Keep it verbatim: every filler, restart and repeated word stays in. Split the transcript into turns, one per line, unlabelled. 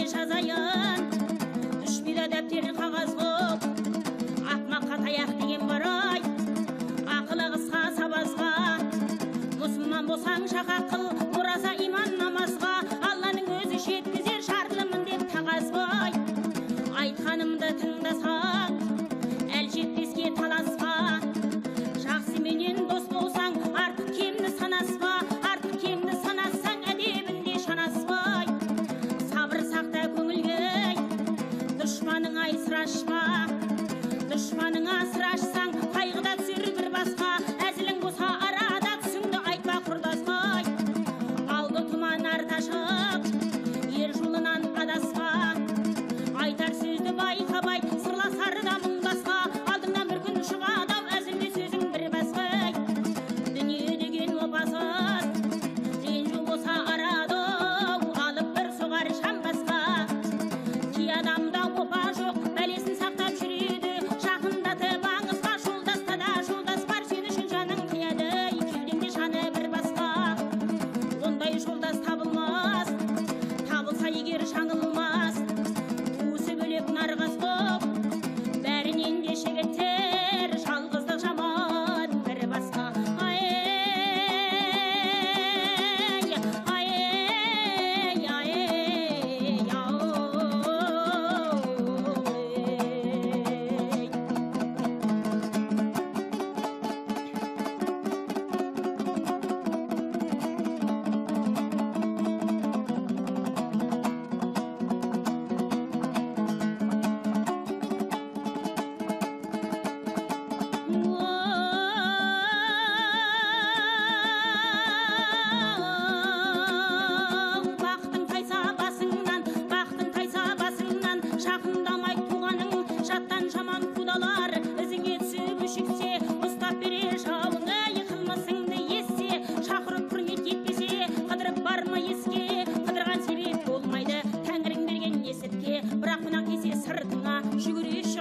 жазайын düşmedi дәптерін қағаз қып атмаққа таяқ деген бар ай ақылы қысқа сабазға мұсылман болсаң шақа қыл ораза иман намазға алланың өзі жеткізер шартлымын деп тағазбай айтқанымды тыңдасаң әл жетпеске таласқа жақсыменен дос болсаң артық кемді санаспа артық кемді санассаң әдебінде шанаспай сабыр сақта көңілге дұшпаныңа сыр ашпа дұшпаныңа сыр ашсаң қайғыда түсер бір басқа әзілің болса арада түсіңді айтпа құрдасқа алды тұман арта шық ер жолынан адаспа айтар сөзді байқамай сырласар да мың басқа алдыңнан бір күн шығады ау әзілде сөзің бір басқа дүние деген опасыз ренжу болса арада алып бір соғар шам басқа кей адамда опа жоқ бәлесін сақтап жүреді жақындатып аңызға жолдаста да жолдас бар сен үшін жаның қияды кеудеңде жаны бір басқа ондай жолдас табылмас табылса егер жаңылмас туысы бөлек нарғыз боп бәрінен де жігіттер жалғыздық жаман бір басқа ай ай ай ау бақтың тайса басыңнан бақтың тайса басыңнан жақындамай туғаның жаттан жаман құдалар ізіңе түсіп өшіксе ұстап берер жауыңа қылмысыңды ессе шақырып құрмет етпесе қыдырып барма еске қыдырған себеп болмайды тәңірің берген несіпке бірақ мына кесе сыртыңа жүгіреш